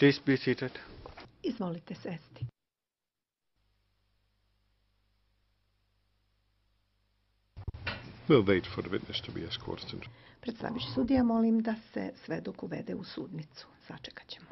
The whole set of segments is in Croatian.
Please be seated. Izvolite sesti. We'll wait for the witness to be escorted. Predsedavajući sudija, molim da se svedok uvede u sudnicu. Sačekat ćemo.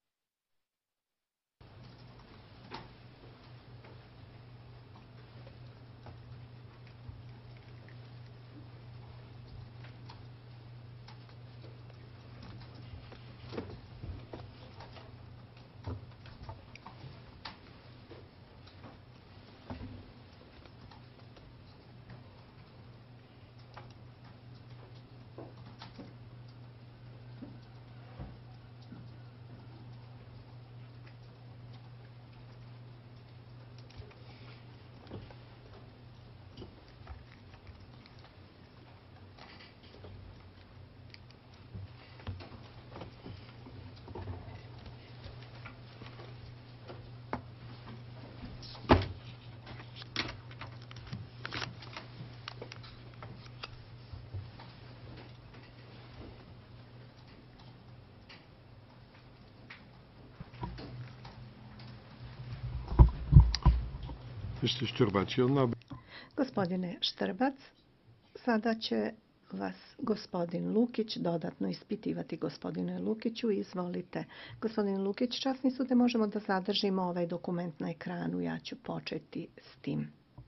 Mr. Štrbac, you'll now... Gospodine Štrbac, sada će vas gospodin Lukić dodatno ispitivati. Gospodine Lukiću, izvolite. Gospodine Lukić, časni sude, možemo da zadržimo ovaj dokument na ekranu. Ja ću početi s tim.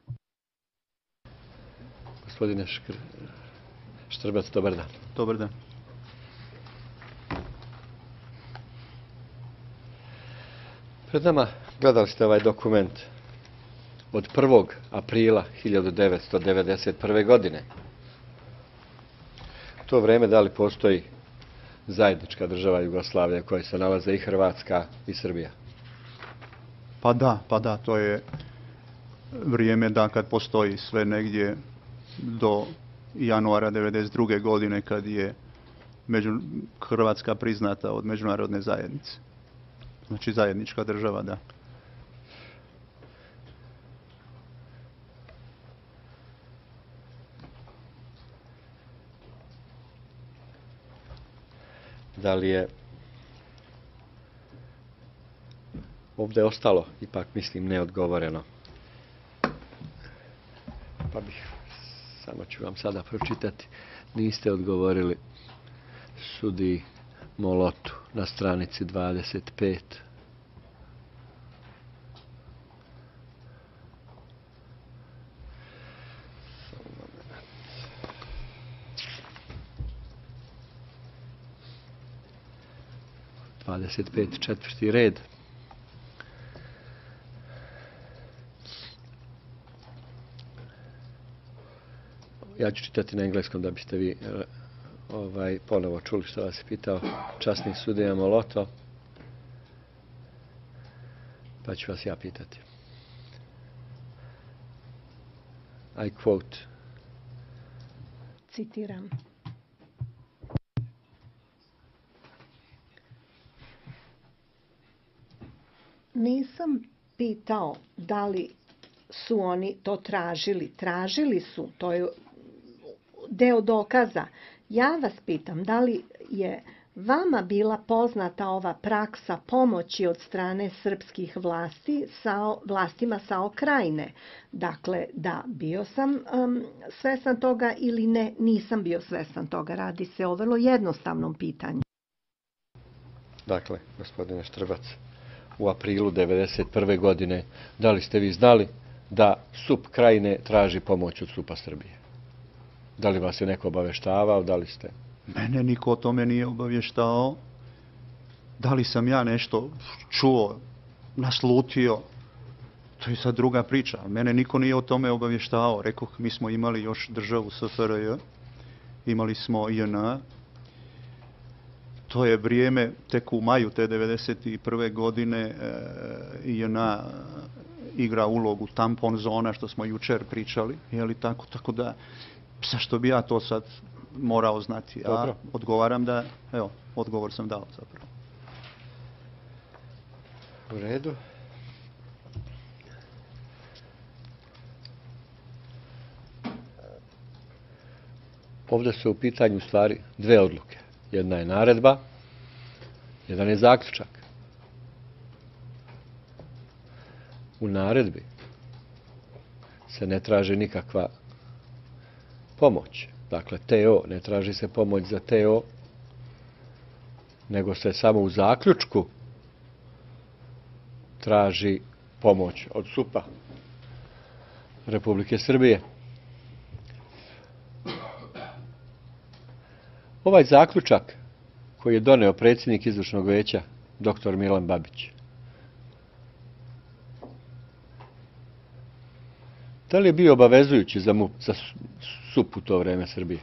Gospodine Štrbac, dobar dan. Dobar dan. Pred nama gledali ste ovaj dokument od 1. aprila 1991. godine. U to vrijeme da li postoji zajednička država Jugoslavija u kojoj se nalaze i Hrvatska i Srbija? Pa da, to je vrijeme da kad postoji sve negdje do januara 1992. godine kad je Hrvatska priznata od međunarodne zajednice. Znači zajednička država, da. Da li je ovdje ostalo, ipak mislim, neodgovoreno? Pa samo ću vam sada pročitati. Niste odgovorili sudiji Molotu na stranici 25. Četvrti red. Ja ću čitati na engleskom da biste vi ponovo čuli što vas je pitao časni sudija Moloto. Pa ću vas ja pitati. I quote. Citiram. Nisam pitao da li su oni to tražili. Tražili su, to je deo dokaza. Ja vas pitam, da li je vama bila poznata ova praksa pomoći od strane srpskih vlasti vlastima Sao Krajine? Dakle, da, bio sam svestan toga ili ne, nisam bio svestan toga. Radi se o vrlo jednostavnom pitanju. Dakle, gospodine Štrbac, u aprilu 1991. godine, da li ste vi znali da SUP Krajine traži pomoć od SUP-a Srbije? Da li vas je neko obaveštavao, da li ste... Mene niko o tome nije obavještao. Da li sam ja nešto čuo, naslutio, to je sad druga priča. Mene niko nije o tome obavještavao. Rekoh, mi smo imali još državu SFRJ, imali smo JNA. To je vrijeme, tek u maju te 1991. godine JNA igra ulogu tampon zona, što smo jučer pričali. Je li tako? Tako da, zašto bi ja to sad morao znati? Ja odgovaram da, evo, odgovor sam dao zapravo. U redu. Ovdje su u pitanju stvari dve odluke. Jedna je naredba, jedan je zaključak. u naredbi se ne traži nikakva pomoć. Dakle, TO, ne traži se pomoć za TO, nego se samo u zaključku traži pomoć od SUP-a Republike Srbije. Ovaj zaključak koji je doneo predsjednik izvršnog veća, dr. Milan Babić, da li je bio obavezujući za SUP u to vreme Srbije?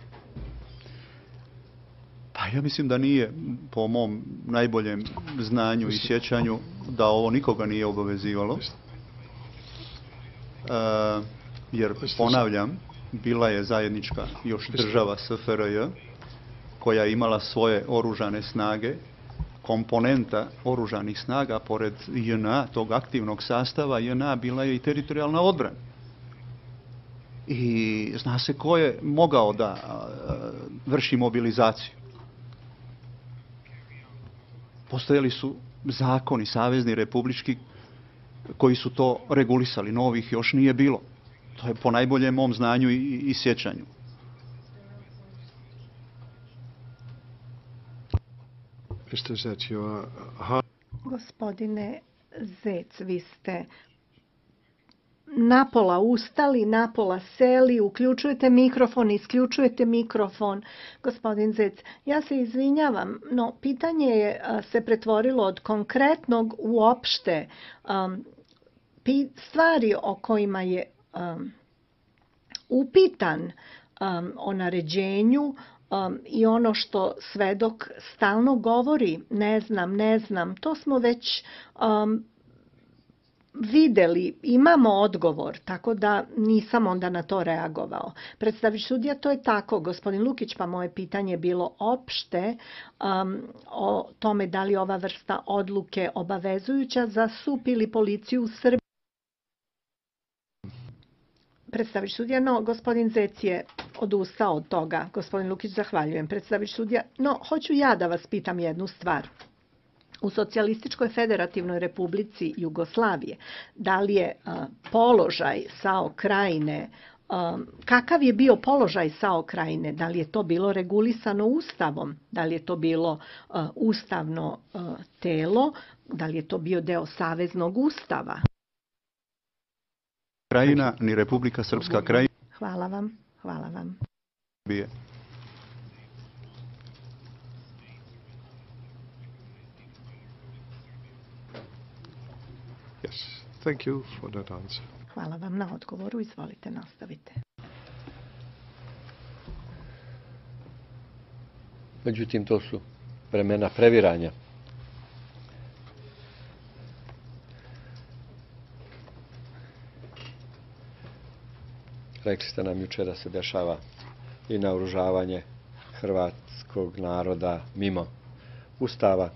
Pa ja mislim da nije, po mom najboljem znanju i sjećanju, da ovo nikoga nije obavezivalo. Jer, ponavljam, bila je zajednička još država SFRJ, koja je imala svoje oružane snage, komponenta oružanih snaga, pored JNA, tog aktivnog sastava JNA, bila je i teritorijalna odbrana. I zna se ko je mogao da vrši mobilizaciju. Postojali su zakoni, savezni, republički, koji su to regulisali. Novih još nije bilo. To je po najboljem mom znanju i sjećanju. Gospodine Zec, vi ste napola ustali, napola seli, uključujete mikrofon, isključujete mikrofon. Gospodin Zec, ja se izvinjavam, no pitanje je se pretvorilo od konkretnog uopšte stvari o kojima je upitan o naređenju i ono što svedok stalno govori, ne znam, to smo već vidjeli, imamo odgovor, tako da nisam onda na to reagovao. Predstaviš sudija, to je tako. Gospodin Lukić, pa moje pitanje je bilo opšte o tome da li ova vrsta odluke obavezujuća za SUP ili policiju u Srbiji. Predstaviš sudija, no gospodin Zec je odustao od toga. Gospodin Lukić, zahvaljujem. Predstaviš sudija, no hoću ja da vas pitam jednu stvar. U Socijalističkoj federativnoj republici Jugoslavije, da li je položaj SAO Krajine, kakav je bio položaj SAO Krajine, da li je to bilo regulisano Ustavom, da li je to bilo ustavno telo, da li je to bio deo Saveznog ustava? Krajina, ni Republika Srpska Krajina. Hvala vam. Thank you for that answer. Hvala vam na odgovoru. Izvolite, nastavite. Međutim, to su vremena previranja. Rekli ste nam jučer da se dešava i naoružavanje hrvatskog naroda mimo Ustava.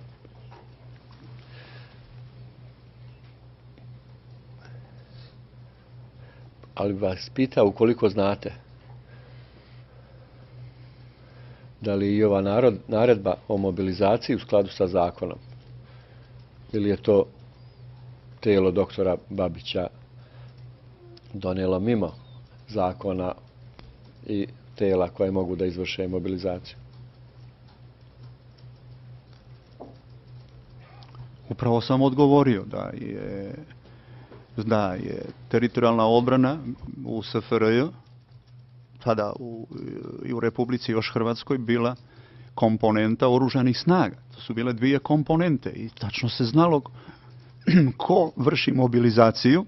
Ali bih vas pitao, ukoliko znate, da li i ova naredba o mobilizaciji u skladu sa zakonom, ili je to tijelo doktora Babića donijelo mimo zakona i tijela koje mogu da izvrše mobilizaciju? Upravo sam odgovorio da je teritorijalna obrana u SFRJ, tada i u Republici još Hrvatskoj, bila komponenta oružanih snaga. To su bile dvije komponente i tačno se znalo ko vrši mobilizaciju.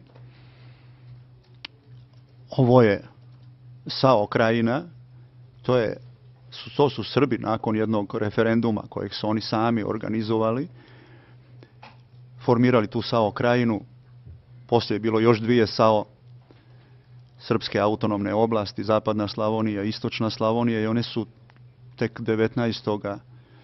Ovo je SAO Krajina, to su Srbi nakon jednog referenduma kojeg su oni sami organizovali, formirali tu SAO Krajinu. Poslije je bilo još dvije SAO, Srpske autonomne oblasti, Zapadna Slavonija, Istočna Slavonija, i one su tek 19.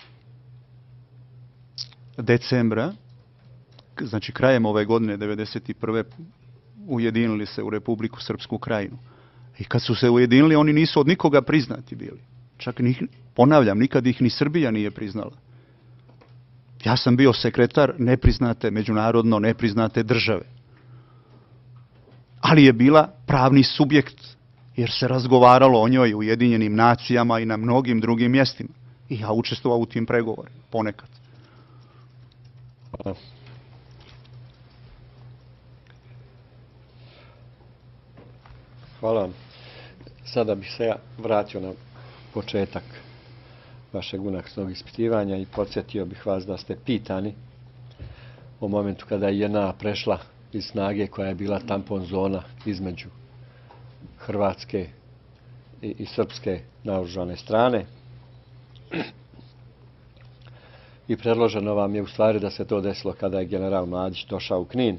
decembra, znači krajem ove godine, 1991. ujedinili se u Republiku Srpsku Krajinu. I kad su se ujedinili, oni nisu od nikoga priznati bili. Čak, ponavljam, nikad ih ni Srbija nije priznala. Ja sam bio sekretar međunarodno nepriznate države. ali je bila pravni subjekt, jer se razgovaralo o njoj u Ujedinjenim nacijama i na mnogim drugim mjestima. I ja učestvovao u tim pregovorima, ponekad. Hvala. Hvala vam. Sada bih se ja vratio na početak vašeg unaksnog ispitivanja i podsjetio bih vas da ste pitani o momentu kada je JNA prešla iz snage koja je bila tampon zona između Hrvatske i Srpske naoružane strane. I predloženo vam je u stvari da se to desilo kada je general Mladić došao u Knin.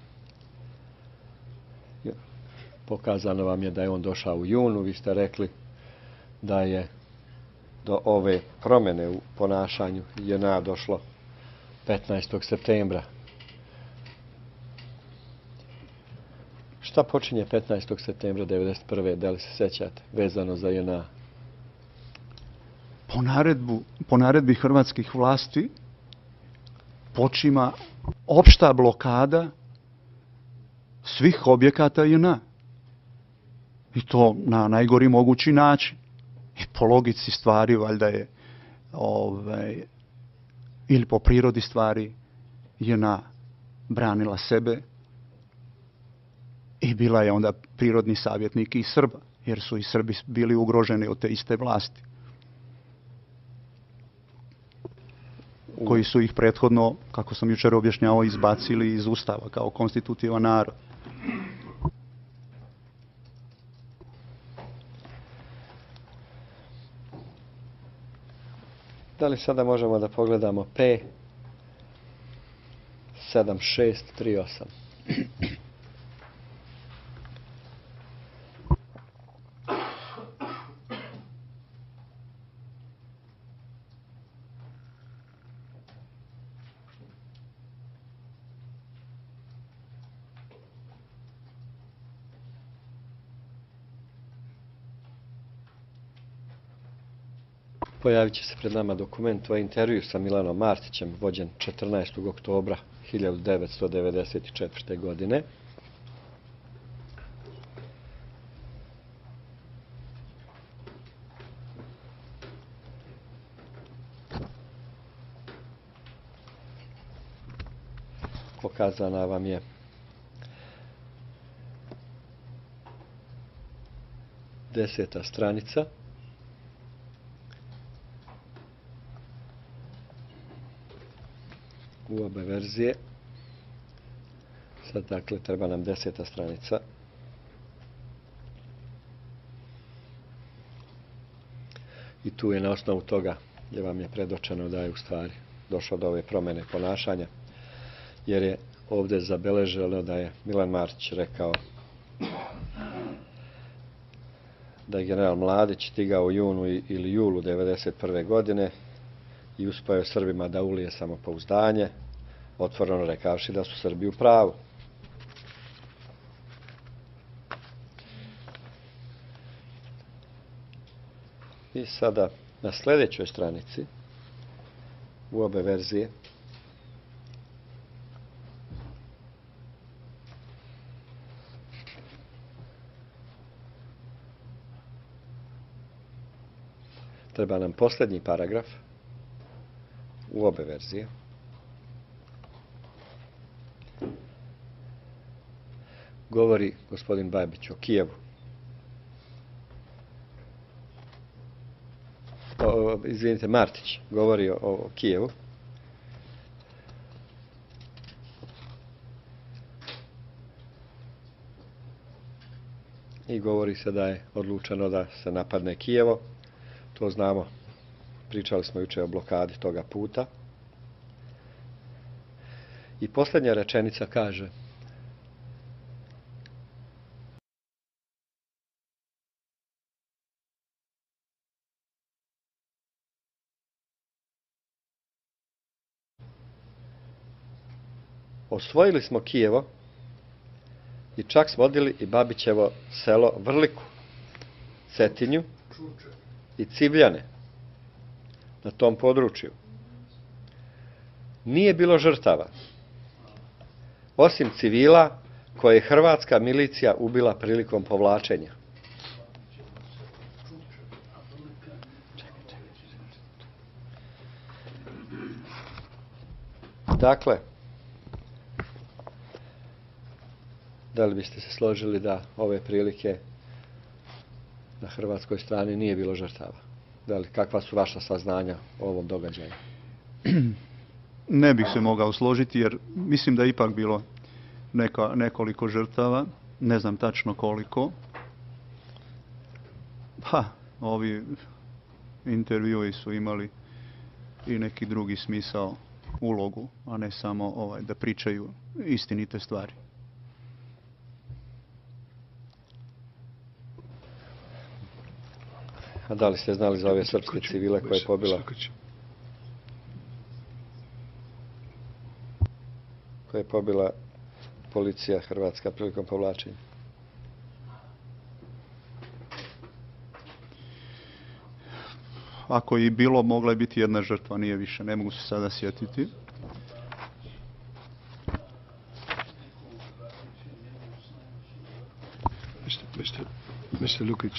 Pokazano vam je da je on došao u junu, vi ste rekli da je do ove promjene u ponašanju JNA došlo 15. septembra. Šta počinje 15. septembra 1991. Da li se sjećate, vezano za JNA? Po naredbi hrvatskih vlasti počima opšta blokada svih objekata JNA. I to na najgori mogući način. I po logici stvari, valjda je, ili po prirodi stvari, JNA branila sebe i bila je onda prirodni savjetnik i Srba, jer su i Srbi bili ugroženi od te iste vlasti, koji su ih prethodno, kako sam jučer objašnjavao, izbacili iz Ustava kao konstitutivan narod. Da li sada možemo da pogledamo P7638? Pojavit će se pred nama dokument o intervju sa Milanom Martićem, vođen 14. oktobra 1994. godine. Pokazana vam je deseta stranica. U obe verzije. Sad, dakle, treba nam 10. stranica. I tu je na osnovu toga gdje vam je predočeno da je u stvari došlo do ove promjene ponašanja, jer je ovdje zabeleženo da je Milan Martić rekao da je general Mladić stigao u junu ili julu 1991. godine i uspio je Srbima da ulije samopouzdanje, otvoreno rekavši da su Srbi u pravu. I sada na sljedećoj stranici u obe verzije treba nam posljednji paragraf u obe verzije. Govori gospodin Babić o Kijevu. Izvinite, Martić govori o Kijevu. I govori se da je odlučeno da se napadne Kijevo. To znamo. Pričali smo jučer o blokadi toga puta. I posljednja rečenica kaže: osvojili smo Kijevo i čak smo odili i Babićevo selo Vrliku, Cetinju i Civljane na tom području. Nije bilo žrtava, osim civila koje je hrvatska milicija ubila prilikom povlačenja? Dakle, da li biste se složili da ove prilike na hrvatskoj strani nije bilo žrtava? Kakva su vaša saznanja o ovom događaju? Ne bih se mogao složiti jer mislim da je ipak bilo nekoliko žrtava, ne znam tačno koliko. Pa, ovi intervjui su imali i neki drugi smisao, ulogu, a ne samo da pričaju istinite stvari. A da li ste znali za ove srpske civile koje je pobila? Koje je pobila policija hrvatska prilikom povlačenja? Ako i bilo, mogla je biti jedna žrtva, nije više, ne mogu se sada sjetiti. Mr. Lukić,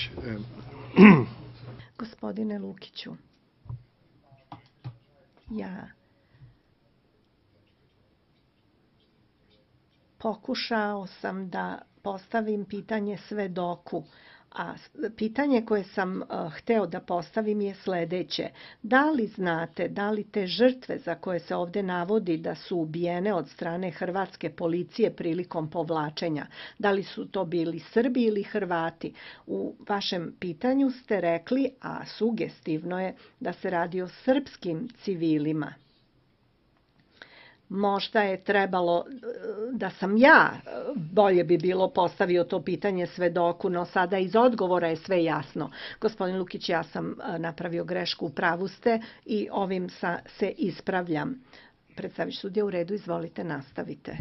Gospodine Lukiću, ja pokušao sam da postavim pitanje svedoku, a pitanje koje sam hteo da postavim je sledeće. Da li znate, da li te žrtve za koje se ovde navodi da su ubijene od strane hrvatske policije prilikom povlačenja, da li su to bili Srbi ili Hrvati? U vašem pitanju ste rekli, a sugestivno je, da se radi o srpskim civilima. Možda je trebalo da sam ja, bolje bi bilo postavio to pitanje svedoku, no sada iz odgovora je sve jasno. Gospodin Lukić, ja sam napravio grešku, u pravu ste i ovim se ispravljam. Predstaviš sudija, u redu, izvolite, nastavite.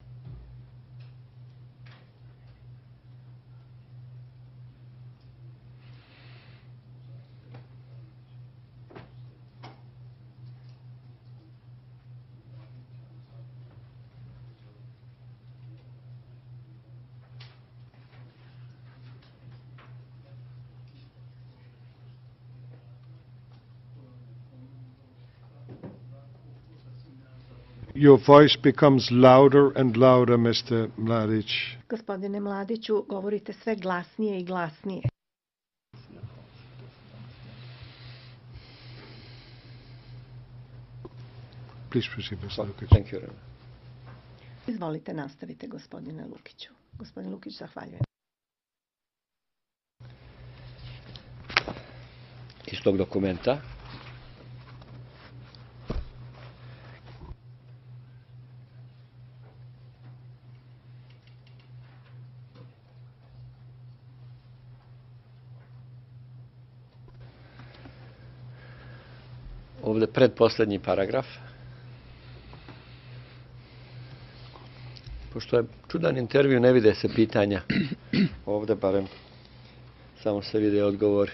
your voice becomes louder and louder, Mr. Mladic. Gospodine Mladiću, govorite sve glasnije i glasnije. Please proceed, Mr. Lukić. Thank you. Izvolite, nastavite, gospodine Lukiću. Gospodin Lukić, zahvaljujem. Iz tog dokumenta ovdje predposlednji paragraf. Pošto je čudan intervju, ne vide se pitanja. Ovdje barem samo se vide odgovori.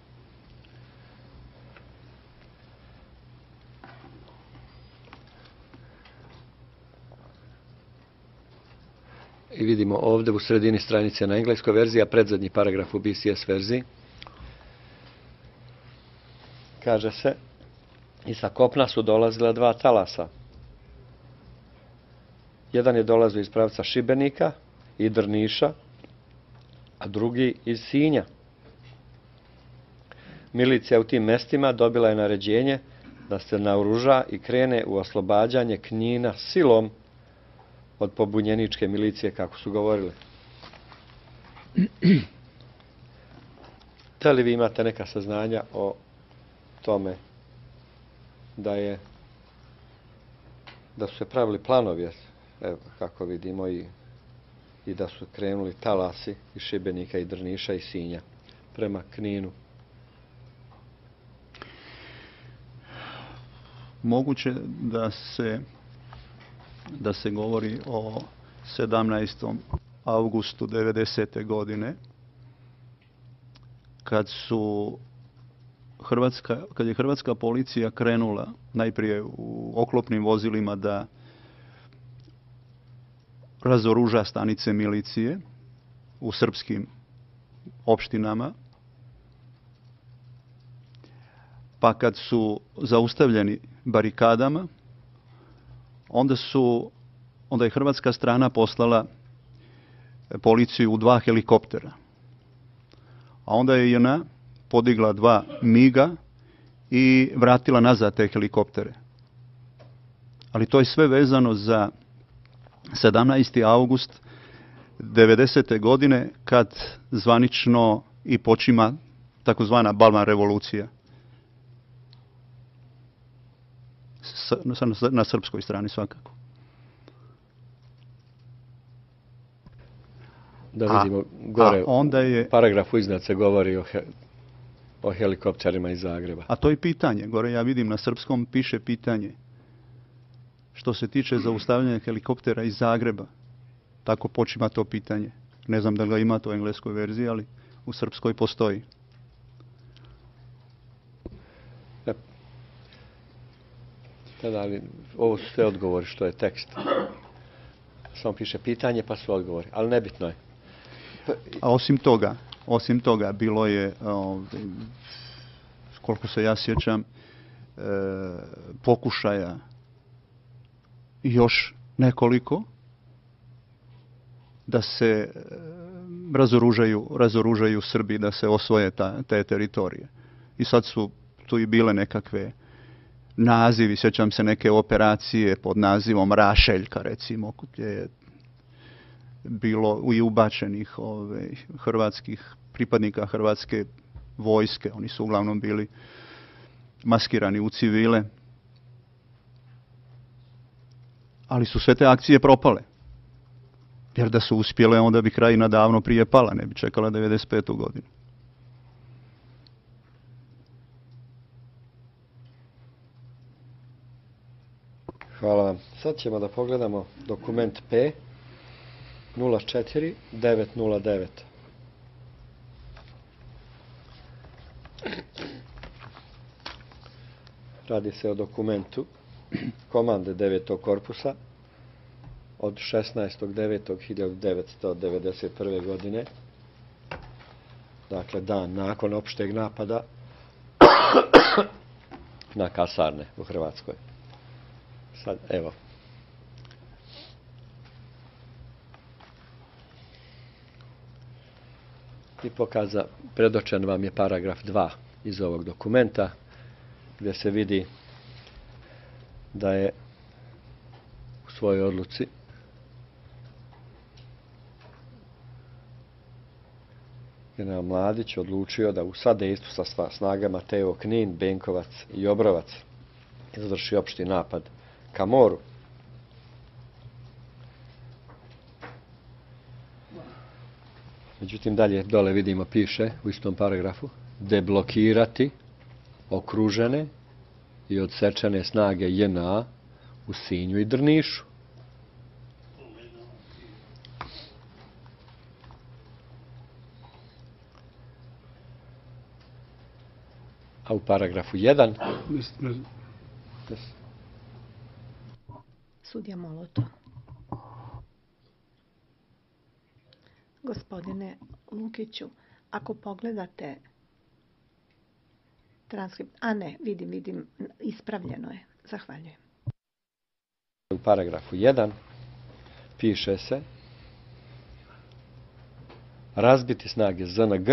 I vidimo ovdje u sredini stranice na engleskoj verziji, a predzadnji paragraf u BCS verziji. Kaže se, i sa kopna su dolazila dva talasa. Jedan je dolazio iz pravca Šibenika i Drniša, a drugi iz Sinja. Milicija u tim mestima dobila je naređenje da se naoruža i krene u oslobađanje Knina silom od pobunjeničke milicije, kako su govorili. Da li vi imate neka saznanja o tome da su se pravili planovi, evo, kako vidimo, i da su krenuli talasi iz Šibenika i Drniša i Sinja prema Kninu? Moguće da se govori o 17. avgustu 90. godine, kad je hrvatska policija krenula najprije u oklopnim vozilima da razoruža stanice milicije u srpskim opštinama, pa kad su zaustavljeni barikadama, onda je hrvatska strana poslala policiju u 2 helikoptera. A onda je JNA podigla 2 miga i vratila nazad te helikoptere. Ali to je sve vezano za 17. august 90. godine, kad zvanično i počima takozvana Balvan revolucija. Na srpskoj strani svakako. Da vidimo gore, onda je, u paragrafu iznad se govori o helikopterima iz Zagreba. A to je pitanje. Gore ja vidim na srpskom piše pitanje. Što se tiče zaustavljanja helikoptera iz Zagreba, tako počima to pitanje. Ne znam da ga ima to u engleskoj verziji, ali u srpskoj postoji. Tada, ali ovo su sve odgovori što je tekst. Samo piše pitanje pa su odgovori, ali nebitno je. A osim toga bilo je, koliko se ja sjećam, pokušaja još nekoliko da se razoružaju Srbi, da se osvoje te teritorije. I sad su tu i bile nekakve nazivi, sjećam se neke operacije pod nazivom Rašeljka, recimo, gdje je bilo i ubačenih hrvatskih pripadnika hrvatske vojske. Oni su uglavnom bili maskirani u civile. Ali su sve te akcije propale. Jer da su uspjele, onda bi Krajina davno prije pala, ne bi čekala 95. godinu. Hvala vam. Sad ćemo da pogledamo dokument P 04909. Radi se o dokumentu komande 9. korpusa od 16.9.1991. godine. Dakle, dan nakon opšteg napada na kasarne u Hrvatskoj. Sad, evo. I predočen vam je paragraf 2 iz ovog dokumenta, gdje se vidi da je u svojoj odluci general Mladić odlučio da u sadejstvu sa snagama Teo Knin, Benkovac i Obrovac izvrši opšti napad ka moru. Međutim, dalje dole vidimo piše u istom paragrafu deblokirati okružene i odsečene snage JNA u Sinju i Drnišu. A u paragrafu 1 Sudija Moloto. Gospodine Lukiću, ako pogledate transkript, a ne, vidim, ispravljeno je. Zahvaljujem. U paragrafu 1 piše se razbiti snage ZNG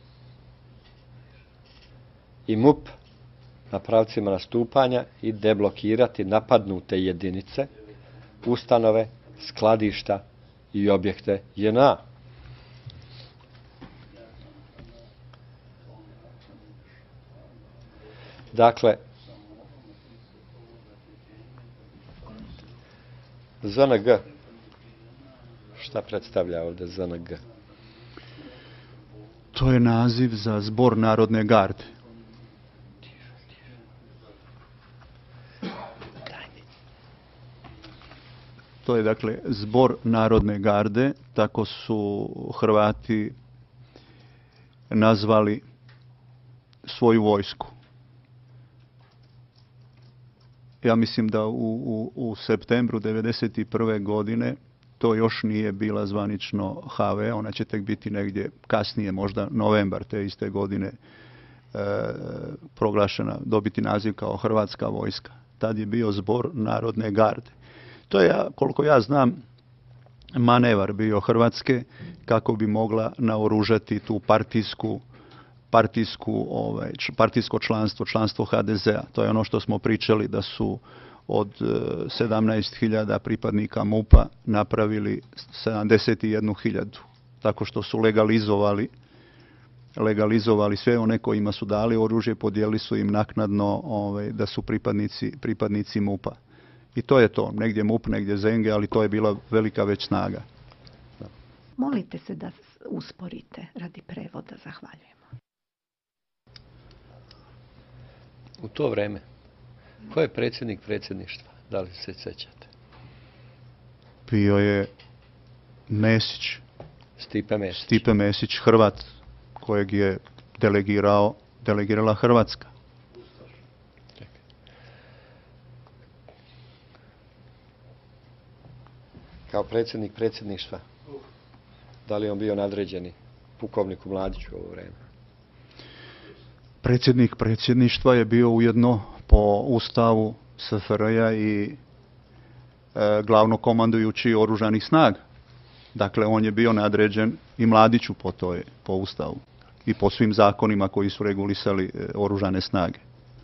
i MUP na pravcima nastupanja i deblokirati napadnute jedinice, ustanove, skladišta i objekte JNA. Dakle, ZNG, šta predstavlja ovdje ZNG? To je naziv za Zbor narodne garde. To je dakle Zbor narodne garde, tako su Hrvati nazvali svoju vojsku. Ja mislim da u septembru 1991. godine to još nije bila zvanično HV, ona će tek biti negdje kasnije, možda novembar te iste godine proglašena, dobiti naziv kao Hrvatska vojska. Tad je bio Zbor narodne garde. To je, koliko ja znam, manevar bio Hrvatske kako bi mogla naoružati tu partijsko članstvo HDZ-a. To je ono što smo pričali, da su od 17.000 pripadnika MUP-a napravili 71.000. Tako što su legalizovali sve one kojima su dali oružje, podijelili su im naknadno da su pripadnici MUP-a. I to je to. Negdje MUP, negdje Zenge, ali to je bila velika već snaga. Molite se da usporite radi prevoda. Zahvaljujemo. U to vreme, ko je predsjednik predsjedništva? Da li se sjećate? Bio je Mesić. Stipe Mesić, Hrvat, kojeg je delegirala Hrvatska. Kao predsjednik predsjedništva, da li on bio nadređeni pukovniku Mladiću u ovo vrijeme? Predsjednik predsjedništva je bio ujedno po ustavu SFRJ-a i glavnokomandujući oružanih snaga. Dakle, on je bio nadređen i Mladiću po ustavu i po svim zakonima koji su regulisali oružane snage.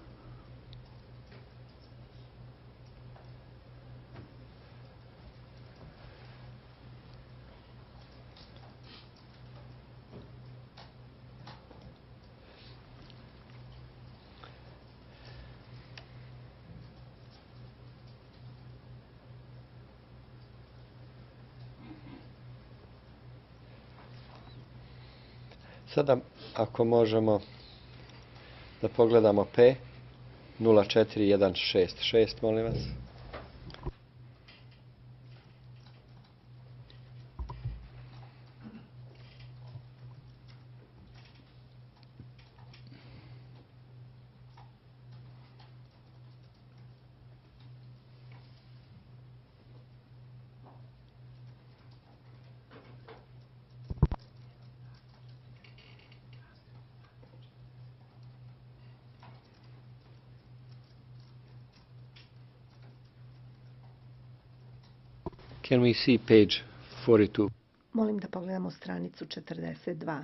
Sada, ako možemo da pogledamo P 04166, molim vas. Can we see page 42? Molim da pogledamo stranicu 42.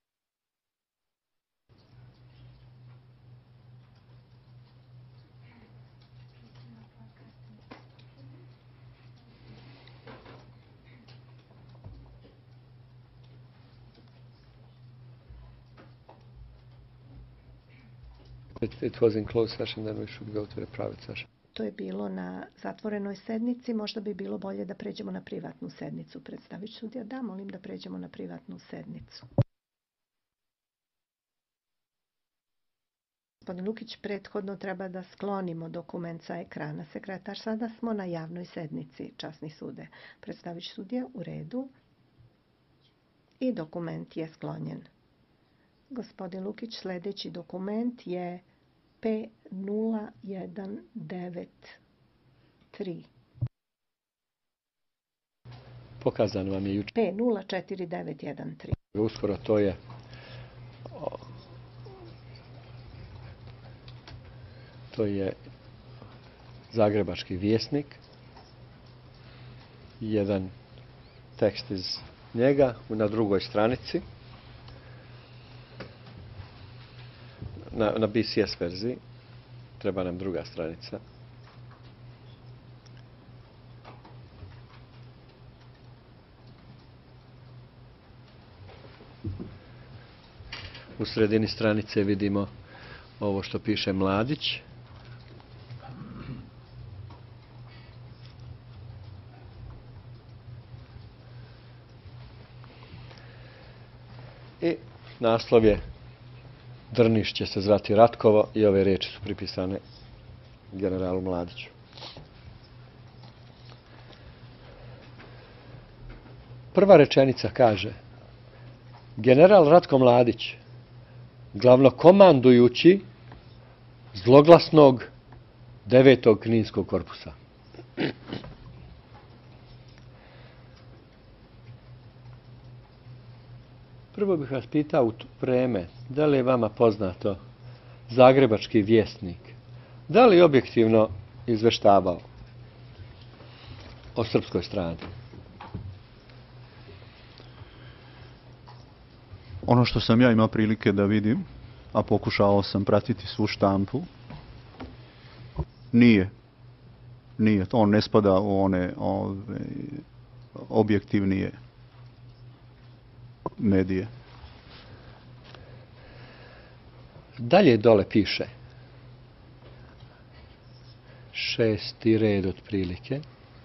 It was in closed session, then we should go to the private session. To je bilo na zatvorenoj sednici, možda bi bilo bolje da pređemo na privatnu sednicu. Predstavit sudija, da, molim da pređemo na privatnu sednicu. Gospodin Lukić, prethodno treba da sklonimo dokument sa ekrana. Sekretar, sada smo na javnoj sednici, časni sude. Predstavit sudija, u redu. I dokument je sklonjen. Gospodin Lukić, sljedeći dokument je P0193. Pokazan vam je jučer. P04913. Uskoro to je Zagrebački vjesnik. Jedan tekst iz njega na drugoj stranici. Na BCS verziji. Treba nam druga stranica. U sredini stranice vidimo ovo što piše Mladić. I naslov je Drniš će se zvati Ratkovo i ove riječi su pripisane generalu Mladiću. Prva rečenica kaže: general Ratko Mladić, glavnokomandujući zloglasnog 9. Kninskog korpusa. Prvo bih vas pitao u to vreme, da li je vama poznato Zagrebački vjesnik, da li je objektivno izveštavao o srpskoj strani? Ono što sam ja imao prilike da vidim, a pokušao sam pratiti svu štampu, nije. On ne spada u one objektivnije medije. Dalje dole piše 6. red otprilike.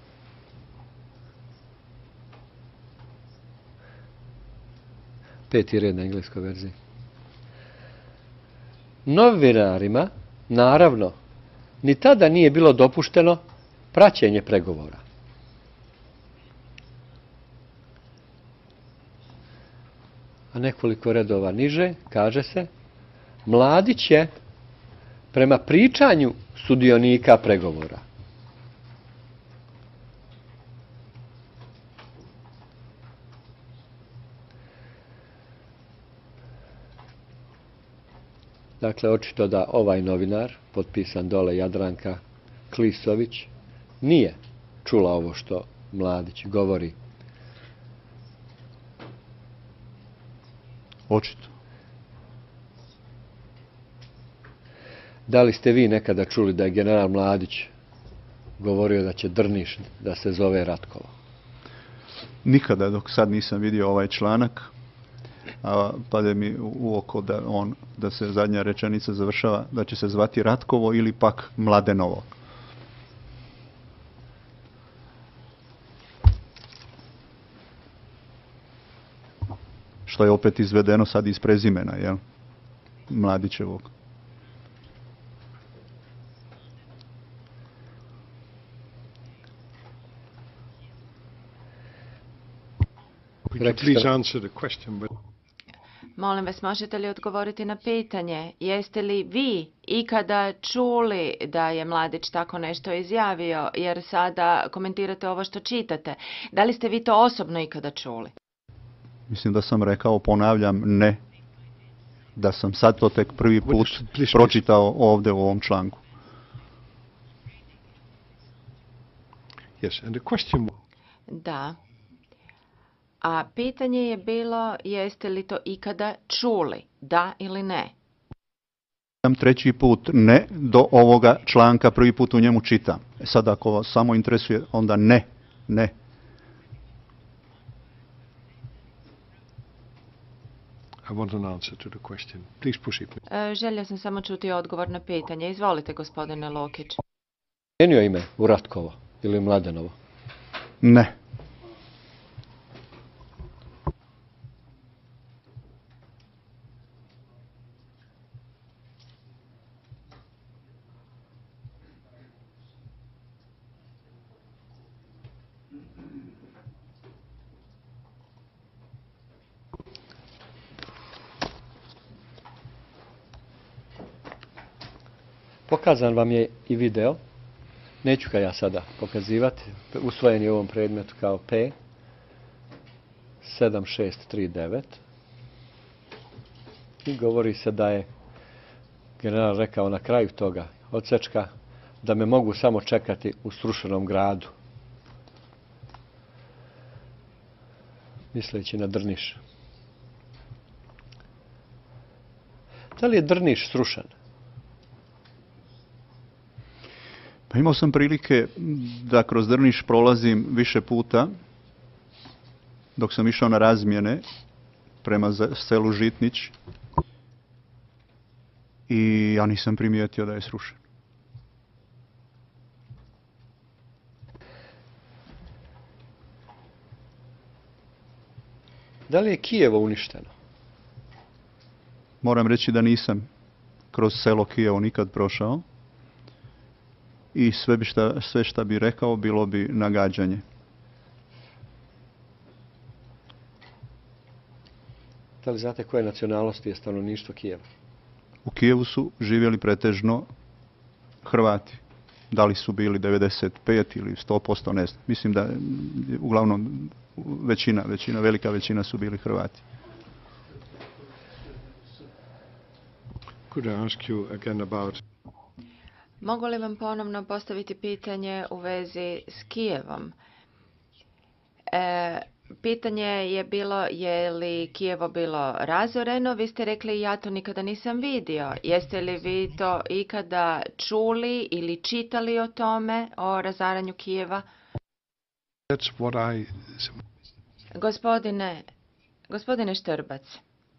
Peti red na engleskoj verziji. Novinarima, naravno, ni tada nije bilo dopušteno praćenje pregovora. A nekoliko redova niže kaže se Mladić je prema pričanju sudionika pregovora dakle, očito da ovaj novinar, potpisan dole Jadranka Klisović, nije čula ovo što Mladić govori. Očito. Da li ste vi nekada čuli da je general Mladić govorio da će Drniš da se zove Ratkovo? Nikada dok sad nisam vidio ovaj članak, a pade mi u oko da se zadnja rečenica završava da će se zvati Ratkovo ili pak Mladenovo. Što je opet izvedeno sad iz prezimena, jel? Mladićevog. Would you please answer the question? Molim vas, možete li odgovoriti na pitanje? Jeste li vi ikada čuli da je Mladić tako nešto izjavio, jer sada komentirate ovo što čitate? Da li ste vi to osobno ikada čuli? Mislim da sam rekao, ponavljam, ne. Da sam sad to tek prvi put pročitao ovdje u ovom članku. Yes, and the question... Da. A pitanje je bilo, jeste li to ikada čuli? Da ili ne? Treći put ne, do ovoga članka prvi put u njemu čitam. Sad ako vas samo interesuje, onda ne. I want an answer to the question. Please proceed. Želio sam samo čuti odgovor na pitanje. Izvolite, gospodine Lokić. Promijenio ime u Ratkovo ili Mladenovo? Ne. Pokazan vam je i video, neću ga ja sada pokazivati, usvojen je u ovom predmetu kao P7639 i govori se da je general rekao na kraju toga odsečka da me mogu samo čekati u srušenom gradu, misleći na Drniš. Da li je Drniš srušen? Pa imao sam prilike da kroz Drniš prolazim više puta dok sam išao na razmjene prema selu Žitnić i ja nisam primijetio da je srušen. Da li je Kijevo uništeno? Moram reći da nisam kroz selo Kijevo nikad prošao. I sve šta bi rekao bilo bi nagađanje. Da li znate koje nacionalnosti je stanovništvo Kijeva? U Kijevu su živjeli pretežno Hrvati. Da li su bili 95 ili 100%, ne znam. Mislim da uglavnom velika većina su bili Hrvati. Could I ask you again about Mogu li vam ponovno postaviti pitanje u vezi s Kijevom? Pitanje je bilo je li Kijevo bilo razoreno, vi ste rekli ja to nikada nisam vidio. Jeste li vi to ikada čuli ili čitali o tome, o razaranju Kijeva? that's what I Gospodine Štrbac,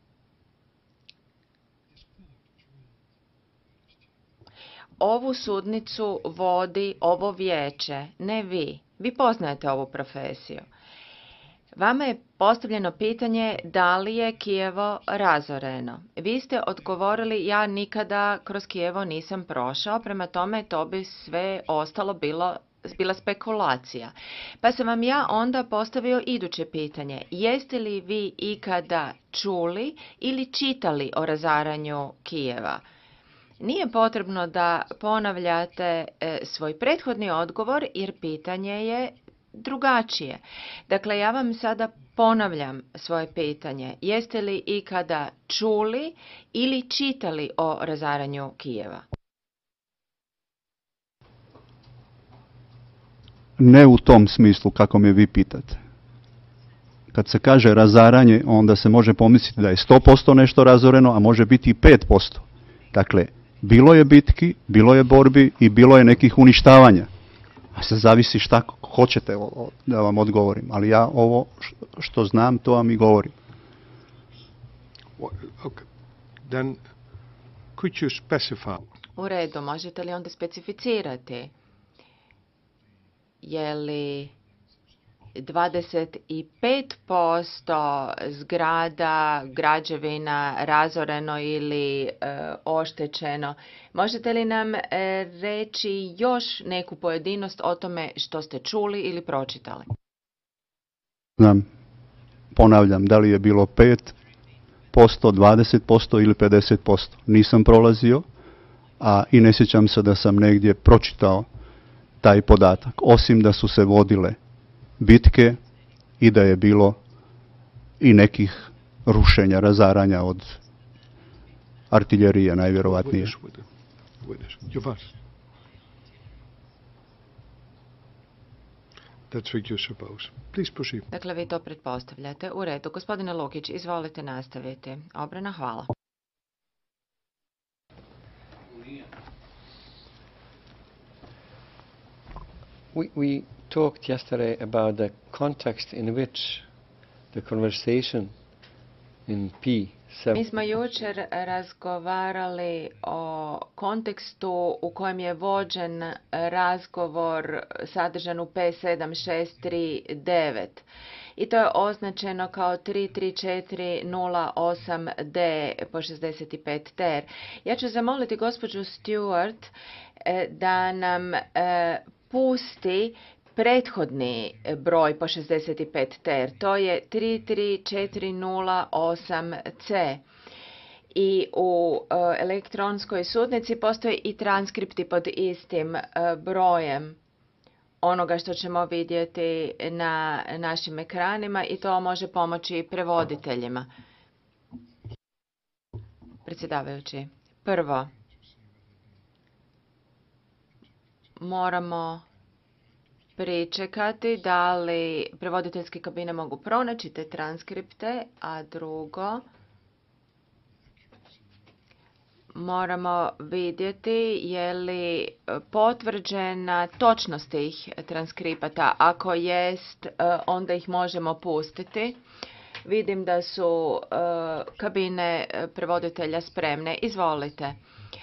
ovu sudnicu vodi ovo vijeće, ne vi. Vi poznajete ovu profesiju. Vama je postavljeno pitanje da li je Kijevo razoreno. Vi ste odgovorili ja nikada kroz Kijevo nisam prošao, prema tome to bi sve ostalo bila spekulacija. Pa sam vam ja onda postavio iduće pitanje. Jeste li vi ikada čuli ili čitali o razaranju Kijeva? Nije potrebno da ponavljate svoj prethodni odgovor jer pitanje je drugačije. Dakle, ja vam sada ponavljam svoje pitanje. Jeste li ikada čuli ili čitali o razaranju Kijeva? Ne u tom smislu kako me vi pitate. Kad se kaže razaranje, onda se može pomisliti da je 100% nešto razoreno, a može biti i 5%. Dakle, bilo je bitki, bilo je borbi i bilo je nekih uništavanja. A se zavisi šta hoćete da vam odgovorim. Ali ja ovo što znam, to vam i govorim. okay. Then could you specify U redu, možete li onda specificirati? Je li 25% zgrada, građevina razoreno ili oštećeno? Možete li nam reći još neku pojedinost o tome što ste čuli ili pročitali? Znam, ponavljam, da li je bilo 5%, 20% ili 50%. Nisam prolazio, a i ne sjećam se da sam negdje pročitao taj podatak. Osim da su se vodile bitke i da je bilo i nekih rušenja, razaranja od artiljerije najvjerovatnije. Witness. You've asked. That's what you suppose. Please proceed. Dakle, vi to pretpostavljate. U redu. Gospodine Lukić, izvolite nastaviti. Obrana, hvala. We talked yesterday about the context in which the conversation in P7 Mi smo jučer razgovarali o kontekstu u kojem je vođen razgovor sadržan u P7639 i to je označeno kao 33408D po 65 ter. Ja ću zamoliti gospođu Stewart da nam pusti prethodni broj po 65 ter, to je 33408C. I u elektronskoj sudnici postoji i transkripti pod istim brojem onoga što ćemo vidjeti na našim ekranima i to može pomoći prevoditeljima. Predsjedavajući, prvo moramo pričekati da li prevoditeljske kabine mogu pronaći te transkripte, a drugo moramo vidjeti je li potvrđena točnost tih transkripata. Ako jest, onda ih možemo pustiti. Vidim da su kabine prevoditelja spremne. Izvolite.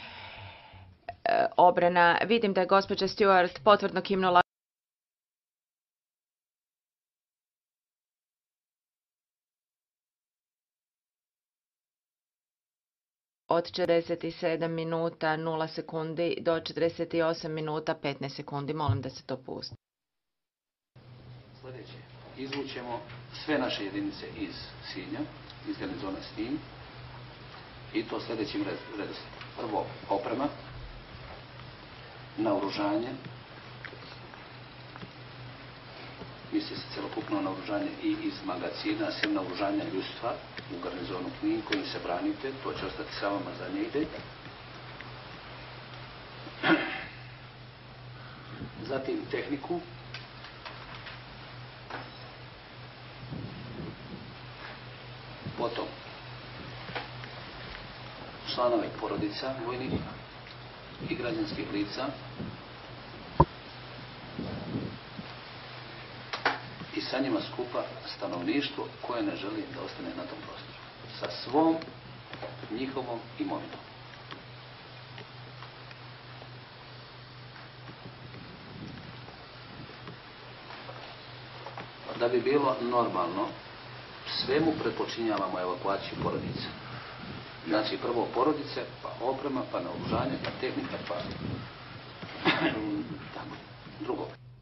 Obrana. Vidim da je gospođa Stewart potvrdno kimnula. Od 47 minuta 0 sekundi do 48 minuta 15 sekundi. Molim da se to pusti. Sljedeće. Izvućemo sve naše jedinice iz Sinja, iz garnizona Sinj, i to sljedećim redoslijedom. Prvo, oprema, naoružanje, misli se celokupno naoružanje i iz magazina, sem naoružanja ljudstva u garnizonu Knin kojim se branite, to će ostati sa vama za negdje. zatim tehniku, potom članove porodica vojnih i građanskih lica i sa njima skupa stanovništvo koje ne želi da ostane na tom prostoru sa svom njihovom imovinom. Da bi bilo normalno, svemu pretpočinjavamo evakuaciju porodice. Znači prvo porodice, pa oprema, pa naoružanje, pa tehnika, pa tako, drugo.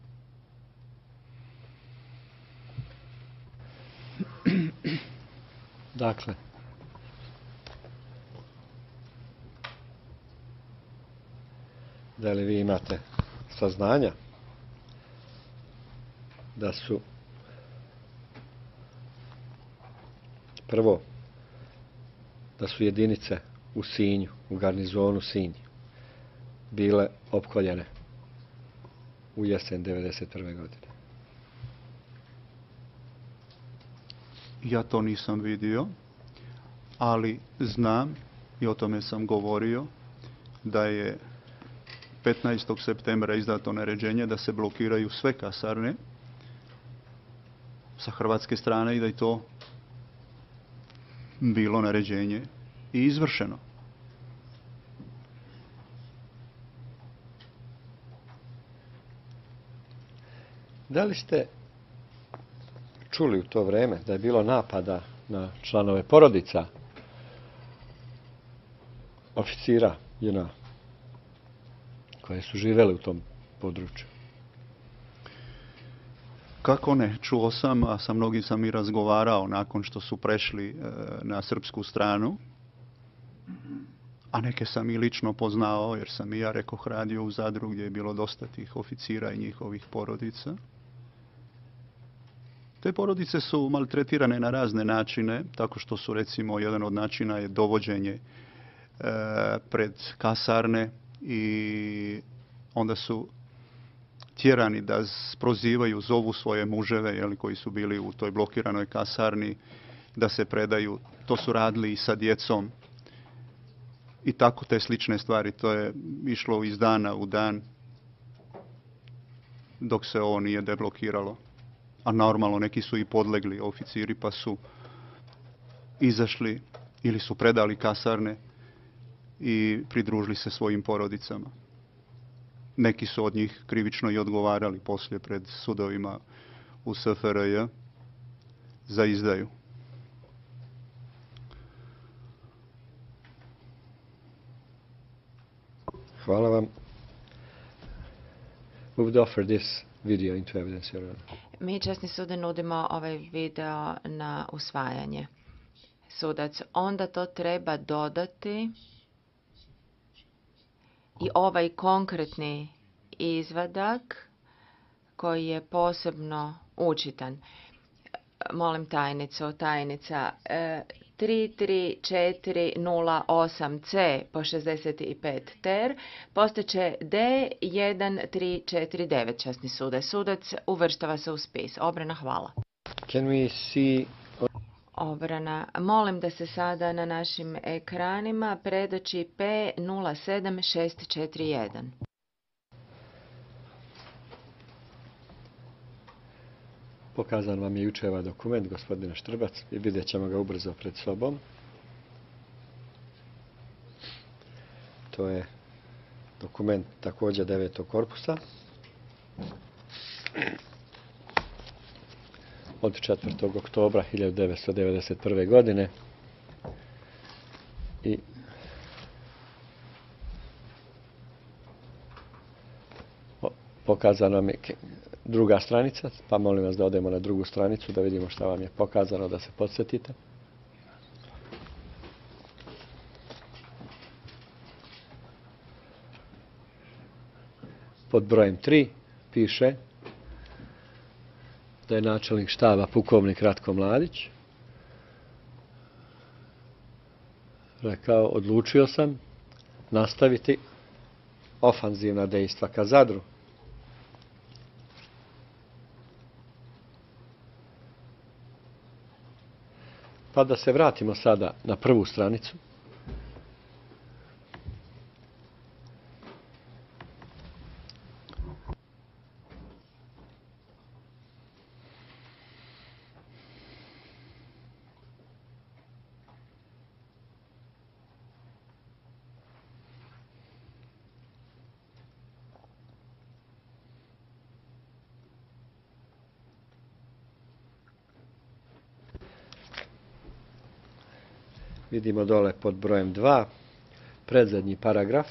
Dakle, da li vi imate saznanja da su prvo da su jedinice u Sinju, u garnizonu Sinj bile opkoljene u jesen 1991. godine? Ja to nisam vidio, ali znam i o tome sam govorio da je 15. septembra izdato naređenje da se blokiraju sve kasarne sa hrvatske strane i da je to bilo naređenje i izvršeno. Da li ste čuli u to vreme da je bilo napada na članove porodica oficira JNA koje su živjeli u tom području? Kako ne? Čuo sam, a sa mnogim sam i razgovarao nakon što su prešli na srpsku stranu, a neke sam i lično poznao jer sam i ja rekoh radio u Zadru gdje je bilo dosta tih oficira i njihovih porodica. Te porodice su maltretirane na razne načine, tako što su recimo jedan od načina je dovođenje pred kasarne i onda su tjerani da prozivaju, zovu svoje muževe koji su bili u toj blokiranoj kasarni da se predaju. To su radili i sa djecom i tako te slične stvari. To je išlo iz dana u dan dok se ovo nije deblokiralo. A normalno neki su i podlegli oficiri pa su izašli ili su predali kasarne i pridružili se svojim porodicama. Neki su od njih krivično i odgovarali poslije pred sudovima u SFRJ za izdaju. Hvala vam. We would offer this video into evidence, Your Honor. Mi, časni sude, nudimo ovaj video na usvajanje. Sudac, onda to treba dodati i ovaj konkretni izvadak koji je posebno učitan. Molim tajnica, 33408C po 65 ter postaće D1349, časni sude. Sudac uvrštava se u spis. Obrana, hvala. Can we see... Obrana, molim da se sada na našim ekranima predoči P07641. Pokazan vam je jučer ovaj dokument, gospodine Štrbac, i vidjet ćemo ga ubrzo pred sobom. To je dokument također 9. korpusa od 4. oktobra 1991. godine i pokazano vam je druga stranica, pa molim vas da odemo na drugu stranicu da vidimo šta vam je pokazano, da se podsjetite. Pod brojem 3 piše da je načelnik štaba pukovnik Ratko Mladić rekao, odlučio sam nastaviti ofanzivna dejstva ka Zadru Pa da se vratimo sada na prvu stranicu. Vidimo dole pod brojem 2, predzadnji paragraf.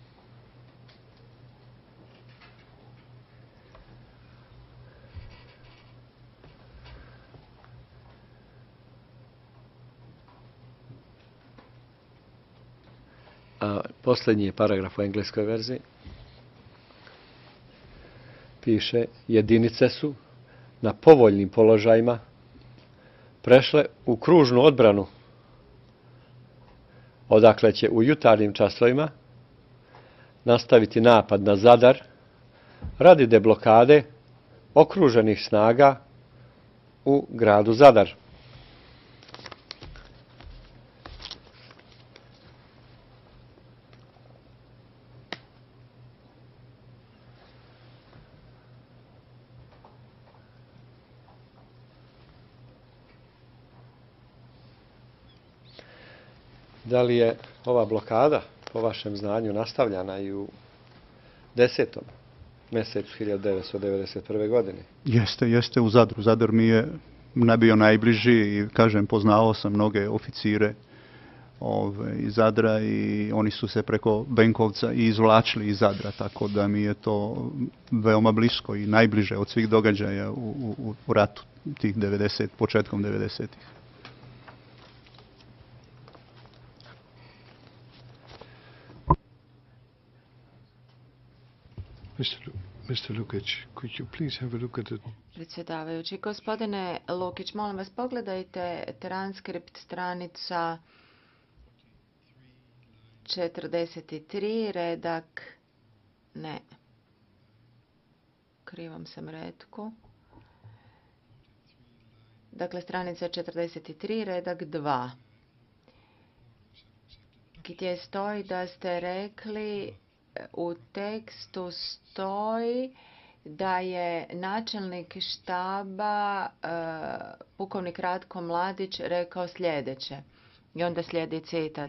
A posljednji je paragraf u engleskoj verziji. Piše, jedinice su na povoljnim položajima prešle u kružnu odbranu, odakle će u jutarnjim časovima nastaviti napad na Zadar radi deblokade okruženih snaga u gradu Zadar. Da li je ova blokada, po vašem znanju, nastavljana i u 10. mjesecu 1991. godine? Jeste u Zadru. Zadar mi je bio najbliži i, kažem, poznao sam mnoge oficire iz Zadra i oni su se preko Benkovca i izvlačili iz Zadra, tako da mi je to veoma blisko i najbliže od svih događaja u ratu tih početkom 90-ih. Mr. Lukic, could you please have a look at it? Predsjedavajući, gospodine Lukić, molim vas pogledajte transkript stranica 43, redak, ne, krivom sam retku. Dakle, stranica 43, redak 2, gdje stoji da ste rekli, u tekstu stoji da je načelnik štaba pukovnik Ratko Mladić rekao sljedeće. I onda slijedi citat.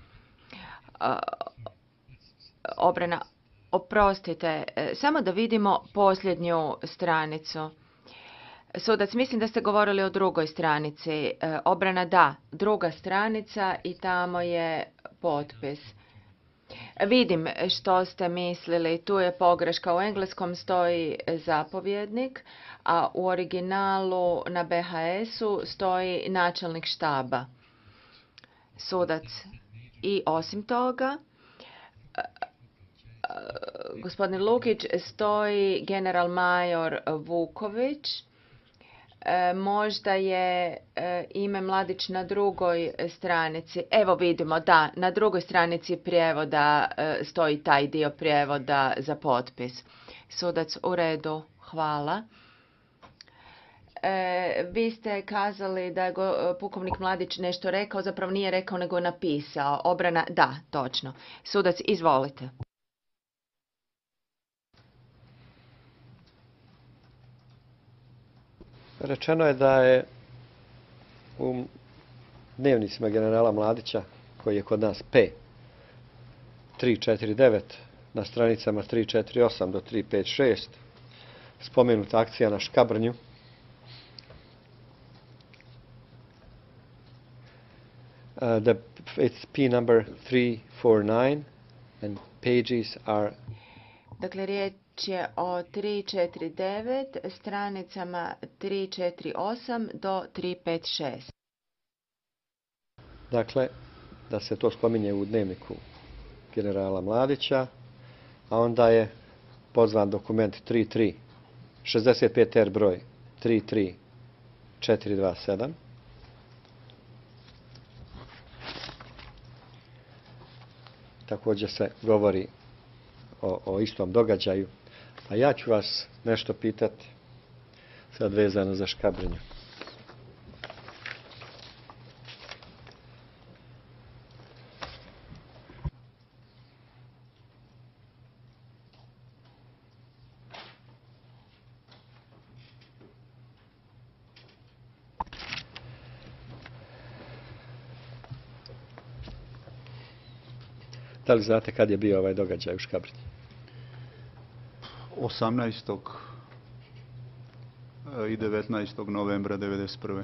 Obrana, oprostite, samo da vidimo posljednju stranicu. Sudac, mislim da ste govorili o drugoj stranici. Obrana, da, druga stranica i tamo je potpis. Vidim što ste mislili, tu je pogreška. U engleskom stoji zapovjednik, a u originalu na BHS-u stoji načelnik štaba. Sudac. I osim toga, gospodin Lukić, stoji general major Vuković. Možda je ime Mladić na drugoj stranici. Evo vidimo, da, na drugoj stranici prijevoda stoji taj dio prijevoda za potpis. Sudac, u redu, hvala. Vi ste kazali da je pukovnik Mladić nešto rekao, zapravo nije rekao nego napisao. Obrana, da, točno. Sudac, izvolite. Rečeno je da je u dnevnicima generala Mladića, koji je kod nas P 349, na stranicama 348 do 356, spomenuta akcija na Škabrnju. It's P number 349 and pages are... Dakle, riječ je o 349, stranicama 348 do 356. Dakle, da se to spominje u dnevniku generala Mladića, a onda je pozvan dokument 33, 65R broj 33427. Također se govori o istom događaju. A ja ću vas nešto pitati sad vezano za Škabrnju. Da li znate kad je bio ovaj događaj u Škabrnji? 18. i 19. novembra 1991.